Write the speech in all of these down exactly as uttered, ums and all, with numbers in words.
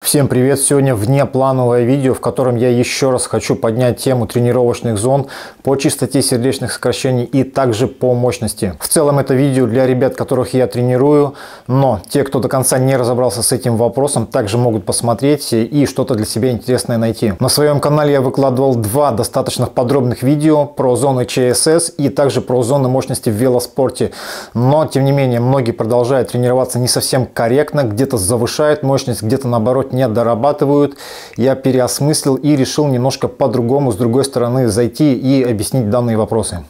Всем привет! Сегодня внеплановое видео, в котором я еще раз хочу поднять тему тренировочных зон по частоте сердечных сокращений и также по мощности. В целом это видео для ребят, которых я тренирую, но те, кто до конца не разобрался с этим вопросом, также могут посмотреть и что-то для себя интересное найти. На своем канале я выкладывал два достаточно подробных видео про зоны ЧСС и также про зоны мощности в велоспорте. Но, тем не менее, многие продолжают тренироваться не совсем корректно, где-то завышают мощность, где-то наоборот не дорабатывают. Я переосмыслил и решил немножко по-другому, с другой стороны, зайти и объяснить данные вопросы.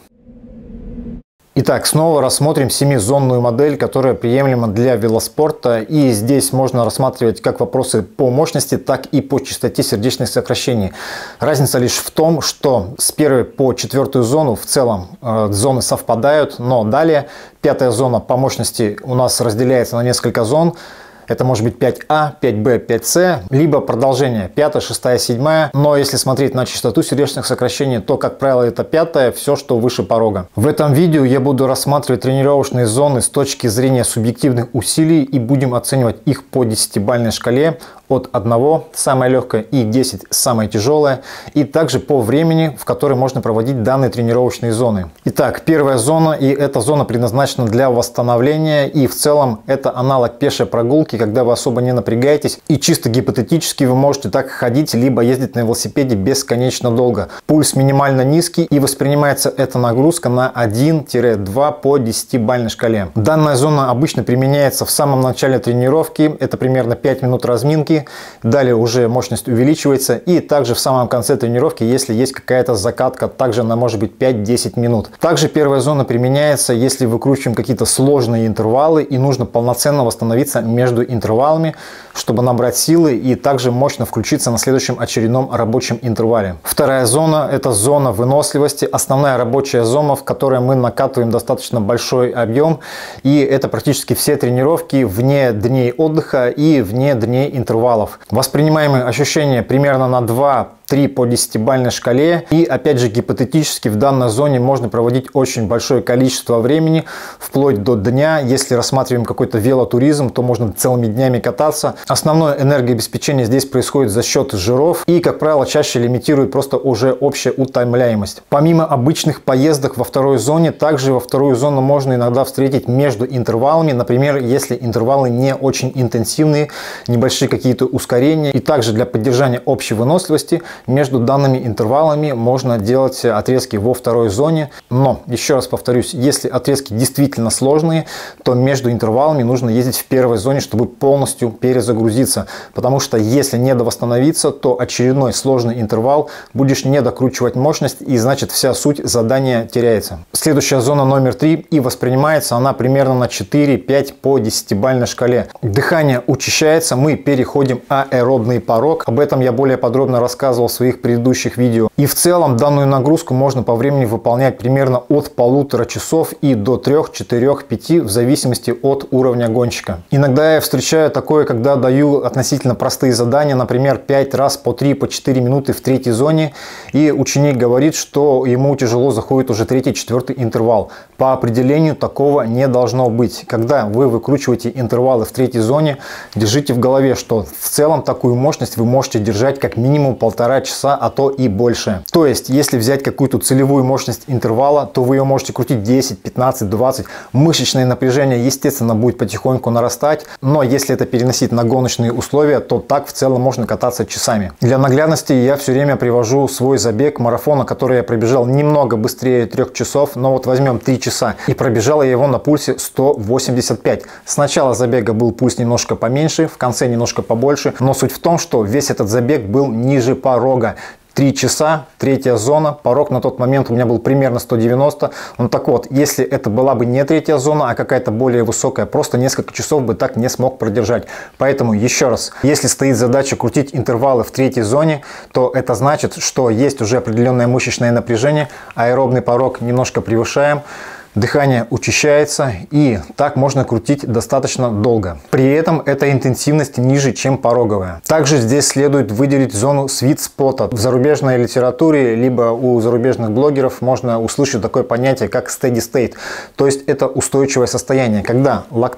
Итак, снова рассмотрим семизонную модель, которая приемлема для велоспорта. И здесь можно рассматривать как вопросы по мощности, так и по частоте сердечных сокращений. Разница лишь в том, что с первой по четвертую зону в целом э, зоны совпадают, но далее пятая зона по мощности у нас разделяется на несколько зон. Это может быть пять А, пять Б, пять С, либо продолжение пятая, шестая, седьмая. Но если смотреть на частоту сердечных сокращений, то, как правило, это пятая, все, что выше порога. В этом видео я буду рассматривать тренировочные зоны с точки зрения субъективных усилий и будем оценивать их по десятибалльной шкале от одного самое легкое и десять самое тяжелое, и также по времени, в которое можно проводить данные тренировочные зоны. Итак, первая зона, и эта зона предназначена для восстановления, и в целом это аналог пешей прогулки, когда вы особо не напрягаетесь, и чисто гипотетически вы можете так ходить, либо ездить на велосипеде бесконечно долго. Пульс минимально низкий, и воспринимается эта нагрузка на один-два по десятибалльной шкале. Данная зона обычно применяется в самом начале тренировки, это примерно пять минут разминки. Далее уже мощность увеличивается, и также в самом конце тренировки, если есть какая-то закатка, также она может быть пять-десять минут. Также первая зона применяется, если выкручиваем какие-то сложные интервалы и нужно полноценно восстановиться между интервалами, чтобы набрать силы и также мощно включиться на следующем очередном рабочем интервале. Вторая зона – это зона выносливости, основная рабочая зона, в которой мы накатываем достаточно большой объем, и это практически все тренировки вне дней отдыха и вне дней интервалов. Воспринимаемые ощущения примерно на два-три по десятибалльной шкале. И опять же гипотетически в данной зоне можно проводить очень большое количество времени, вплоть до дня. Если рассматриваем какой-то велотуризм, то можно целыми днями кататься. Основное энергообеспечение здесь происходит за счет жиров и, как правило, чаще лимитирует просто уже общая утомляемость. Помимо обычных поездок во второй зоне, также во вторую зону можно иногда встретить между интервалами. Например, если интервалы не очень интенсивные, небольшие какие-то ускорения. И также для поддержания общей выносливости между данными интервалами можно делать отрезки во второй зоне. Но, еще раз повторюсь, если отрезки действительно сложные, то между интервалами нужно ездить в первой зоне, чтобы полностью перезагрузиться. Потому что если не довосстановиться, то очередной сложный интервал будешь не докручивать мощность, и значит вся суть задания теряется. Следующая зона номер три, и воспринимается она примерно на четыре-пять по десятибалльной шкале. Дыхание учащается, мы переходим аэробный порог. Об этом я более подробно рассказывал в своих предыдущих видео. И в целом данную нагрузку можно по времени выполнять примерно от полутора часов и до трёх, четырёх, пяти в зависимости от уровня гонщика. Иногда я встречаю такое, когда даю относительно простые задания, например, пять раз по три, по четыре минуты в третьей зоне, и ученик говорит, что ему тяжело заходит уже третий, четвертый интервал. По определению такого не должно быть. Когда вы выкручиваете интервалы в третьей зоне, держите в голове, что в целом такую мощность вы можете держать как минимум полтора часа, а то и больше. То есть, если взять какую-то целевую мощность интервала, то вы ее можете крутить десять, пятнадцать, двадцать. Мышечное напряжение, естественно, будет потихоньку нарастать, но если это переносить на гоночные условия, то так в целом можно кататься часами. Для наглядности я все время привожу свой забег марафона, который я пробежал немного быстрее трех часов, но вот возьмем три часа, и пробежал я его на пульсе сто восемьдесят пять. С начала забега был пульс немножко поменьше, в конце немножко побольше, но суть в том, что весь этот забег был ниже порога. три часа, третья зона, порог на тот момент у меня был примерно сто девяносто. Ну так вот, если это была бы не третья зона, а какая-то более высокая, просто несколько часов бы так не смог продержать. Поэтому еще раз, если стоит задача крутить интервалы в третьей зоне, то это значит, что есть уже определенное мышечное напряжение, аэробный порог немножко превышаем. Дыхание учащается, и так можно крутить достаточно долго. При этом эта интенсивность ниже, чем пороговая. Также здесь следует выделить зону свит-спота. В зарубежной литературе, либо у зарубежных блогеров можно услышать такое понятие, как steady state. То есть это устойчивое состояние, когда лактат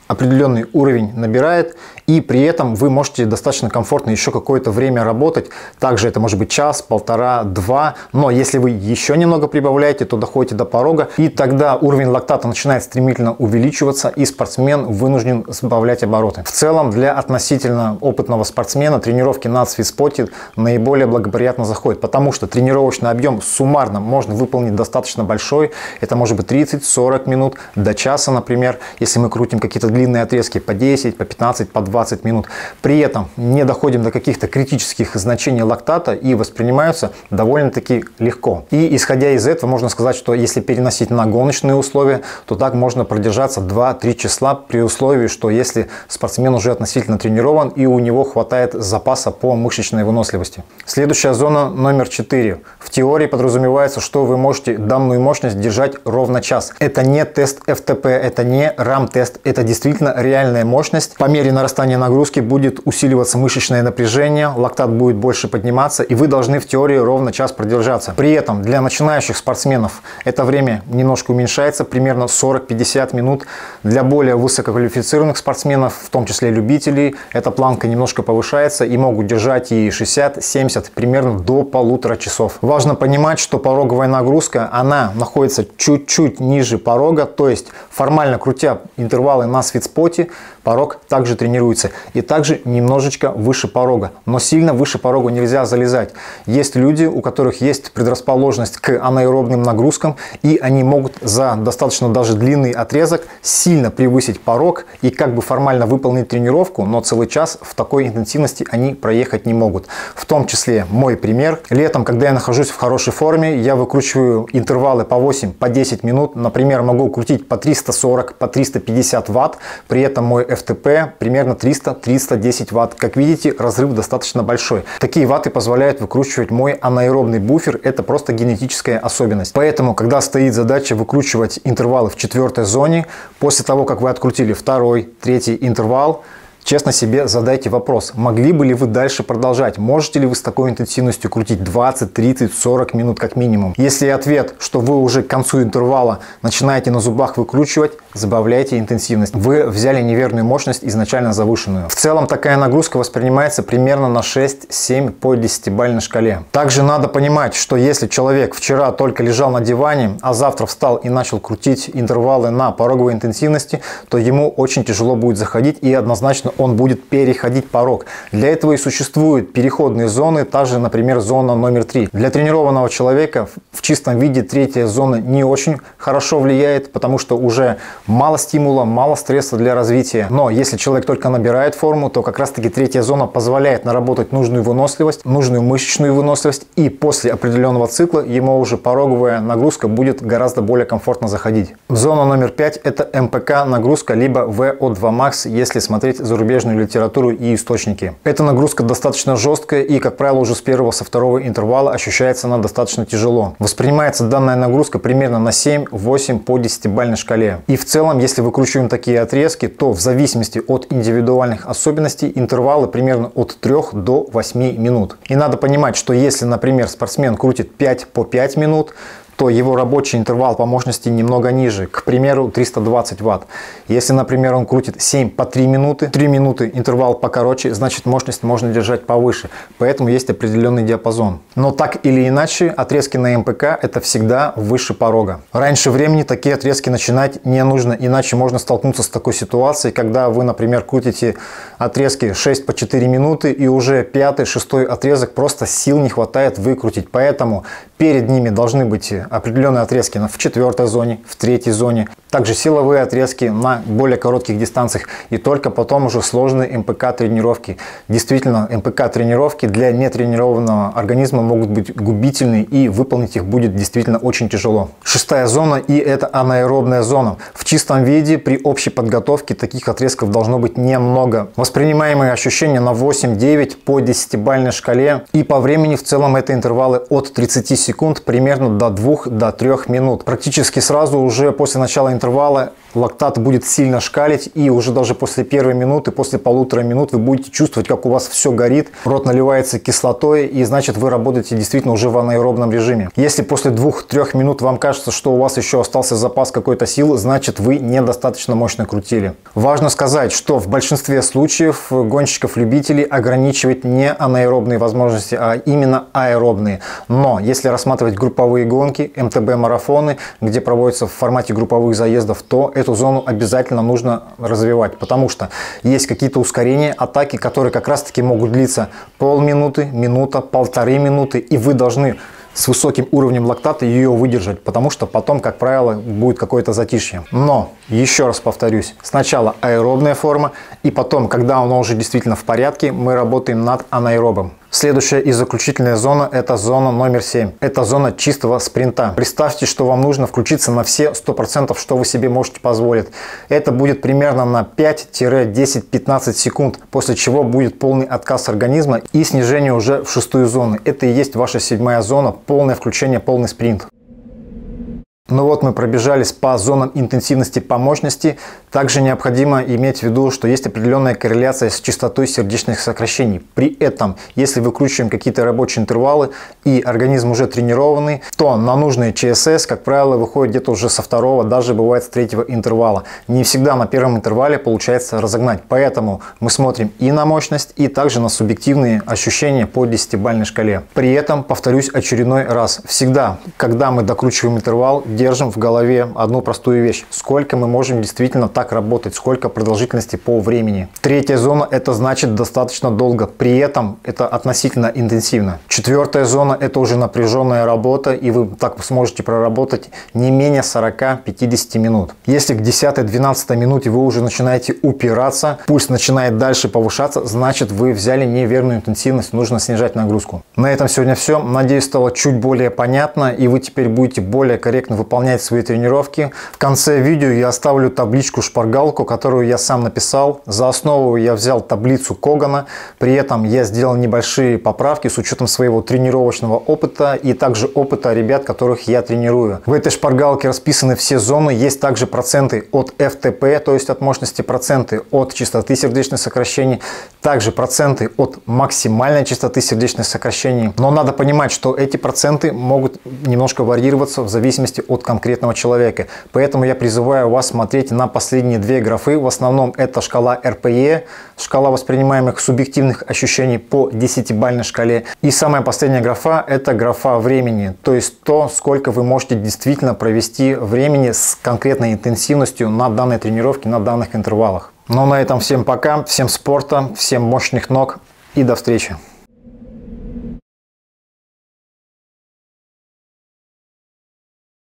определенный уровень набирает, и при этом вы можете достаточно комфортно еще какое-то время работать. Также это может быть час, полтора, два, но если вы еще немного прибавляете, то доходите до порога, и тогда уровень лактата начинает стремительно увеличиваться, и спортсмен вынужден сбавлять обороты. В целом, для относительно опытного спортсмена тренировки на свитспоте наиболее благоприятно заходят, потому что тренировочный объем суммарно можно выполнить достаточно большой. Это может быть тридцать-сорок минут, до часа, например, если мы крутим какие-то длинные отрезки по десять, по пятнадцать, по двадцать минут. При этом не доходим до каких-то критических значений лактата и воспринимаются довольно-таки легко. И исходя из этого можно сказать, что если переносить на гоночные условия, то так можно продержаться два-три часа при условии, что если спортсмен уже относительно тренирован и у него хватает запаса по мышечной выносливости. Следующая зона номер четыре. В теории подразумевается, что вы можете данную мощность держать ровно час. Это не тест эф тэ пэ, это не рам-тест, это действительно реальная мощность. По мере нарастания нагрузки будет усиливаться мышечное напряжение, лактат будет больше подниматься, и вы должны в теории ровно час продержаться. При этом для начинающих спортсменов это время немножко уменьшается, примерно сорок-пятьдесят минут. Для более высококвалифицированных спортсменов, в том числе любителей, эта планка немножко повышается и могут держать и шестьдесят-семьдесят, примерно до полутора часов. Важно понимать, что пороговая нагрузка, она находится чуть-чуть ниже порога, то есть формально крутя интервалы на свитспоте, порог также тренируется и также немножечко выше порога, но сильно выше порога нельзя залезать. Есть люди, у которых есть предрасположенность к анаэробным нагрузкам, и они могут за достаточно даже длинный отрезок сильно превысить порог и как бы формально выполнить тренировку, но целый час в такой интенсивности они проехать не могут. В том числе мой пример. Летом, когда я нахожусь в хорошей форме, я выкручиваю интервалы по восемь, по десять минут. Например, могу крутить по триста сорок, по триста пятьдесят ватт. При этом мой эф тэ пэ примерно триста-триста десять ватт. Как видите, разрыв достаточно большой. Такие ватты позволяют выкручивать мой анаэробный буфер. Это просто генетическая особенность. Поэтому, когда стоит задача выкручивать интервалы в четвертой зоне, после того, как вы открутили второй, третий интервал, честно себе задайте вопрос, могли бы ли вы дальше продолжать? Можете ли вы с такой интенсивностью крутить двадцать, тридцать, сорок минут как минимум? Если ответ, что вы уже к концу интервала начинаете на зубах выкручивать, забавляйте интенсивность. Вы взяли неверную мощность, изначально завышенную. В целом такая нагрузка воспринимается примерно на шесть-семь по десятибалльной шкале. Также надо понимать, что если человек вчера только лежал на диване, а завтра встал и начал крутить интервалы на пороговой интенсивности, то ему очень тяжело будет заходить, и однозначно он будет переходить порог. Для этого и существуют переходные зоны, та же, например, зона номер три. Для тренированного человека в чистом виде третья зона не очень хорошо влияет, потому что уже мало стимула, мало стресса для развития. Но если человек только набирает форму, то как раз таки третья зона позволяет наработать нужную выносливость, нужную мышечную выносливость, и после определенного цикла ему уже пороговая нагрузка будет гораздо более комфортно заходить. Зона номер пять – это эм пэ ка нагрузка, либо вэ о два макс, если смотреть зарубежную литературу и источники. Эта нагрузка достаточно жесткая, и, как правило, уже с первого, со второго интервала ощущается она достаточно тяжело. Воспринимается данная нагрузка примерно на семь-восемь по десятибалльной шкале. И в целом, если выкручиваем такие отрезки, то в зависимости от индивидуальных особенностей интервалы примерно от трёх до восьми минут. И надо понимать, что если, например, спортсмен крутит пять по пять минут, то его рабочий интервал по мощности немного ниже, к примеру, триста двадцать ватт. Если, например, он крутит семь по три минуты, три минуты интервал покороче, значит мощность можно держать повыше, поэтому есть определенный диапазон. Но так или иначе, отрезки на эм пэ ка это всегда выше порога. Раньше времени такие отрезки начинать не нужно, иначе можно столкнуться с такой ситуацией, когда вы, например, крутите отрезки шесть по четыре минуты, и уже пятый, шестой отрезок просто сил не хватает выкрутить, поэтому перед ними должны быть определенные отрезки в четвертой зоне, в третьей зоне, также силовые отрезки на более коротких дистанциях, и только потом уже сложные эм пэ ка тренировки. Действительно, эм пэ ка тренировки для нетренированного организма могут быть губительны, и выполнить их будет действительно очень тяжело. Шестая зона, и это анаэробная зона. В чистом виде при общей подготовке таких отрезков должно быть немного. Воспринимаемые ощущения на восемь-девять по десятибалльной шкале, и по времени в целом это интервалы от тридцати секунд примерно до двух до трёх минут. Практически сразу уже после начала интервала Лактат будет сильно шкалить, и уже даже после первой минуты, после полутора минут вы будете чувствовать, как у вас все горит, рот наливается кислотой, и значит вы работаете действительно уже в анаэробном режиме. Если после двух-трех минут вам кажется, что у вас еще остался запас какой-то силы, значит вы недостаточно мощно крутили. Важно сказать, что в большинстве случаев гонщиков-любителей ограничивать не анаэробные возможности, а именно аэробные. Но если рассматривать групповые гонки, эм тэ бэ-марафоны, где проводятся в формате групповых заездов, то эту зону обязательно нужно развивать, потому что есть какие-то ускорения, атаки, которые как раз-таки могут длиться полминуты, минута, полторы минуты, и вы должны с высоким уровнем лактата ее выдержать, потому что потом, как правило, будет какое-то затишье. Но, еще раз повторюсь, сначала аэробная форма, и потом, когда она уже действительно в порядке, мы работаем над анаэробом. Следующая и заключительная зона – это зона номер семь. Это зона чистого спринта. Представьте, что вам нужно включиться на все сто процентов, что вы себе можете позволить. Это будет примерно на пять-десять-пятнадцать секунд, после чего будет полный отказ организма и снижение уже в шестую зону. Это и есть ваша седьмая зона, полное включение, полный спринт. Ну вот мы пробежались по зонам интенсивности по мощности. Также необходимо иметь в виду, что есть определенная корреляция с частотой сердечных сокращений. При этом, если выкручиваем какие-то рабочие интервалы и организм уже тренированный, то на нужные че эс эс, как правило, выходит где-то уже со второго, даже бывает с третьего интервала. Не всегда на первом интервале получается разогнать. Поэтому мы смотрим и на мощность, и также на субъективные ощущения по десятибалльной шкале. При этом, повторюсь очередной раз, всегда, когда мы докручиваем интервал, держим в голове одну простую вещь. Сколько мы можем действительно так работать, сколько продолжительности по времени. Третья зона – это значит достаточно долго. При этом это относительно интенсивно. Четвертая зона – это уже напряженная работа, и вы так сможете проработать не менее сорока-пятидесяти минут. Если к десятой-двенадцатой минуте вы уже начинаете упираться, пульс начинает дальше повышаться, значит вы взяли неверную интенсивность, нужно снижать нагрузку. На этом сегодня все. Надеюсь, стало чуть более понятно, и вы теперь будете более корректно выполнять свои тренировки. В конце видео я оставлю табличку-шпаргалку, которую я сам написал. За основу я взял таблицу Когана. При этом я сделал небольшие поправки с учетом своего тренировочного опыта и также опыта ребят, которых я тренирую. В этой шпаргалке расписаны все зоны. Есть также проценты от эф тэ пэ, то есть от мощности, проценты от частоты сердечных сокращений, также проценты от максимальной частоты сердечных сокращений. Но надо понимать, что эти проценты могут немножко варьироваться в зависимости от конкретного человека. Поэтому я призываю вас смотреть на последние две графы. В основном это шкала эр пэ е, шкала воспринимаемых субъективных ощущений по десятибалльной шкале. И самая последняя графа – это графа времени, то есть то, сколько вы можете действительно провести времени с конкретной интенсивностью на данной тренировке, на данных интервалах. Ну на этом всем пока, всем спорта, всем мощных ног и до встречи.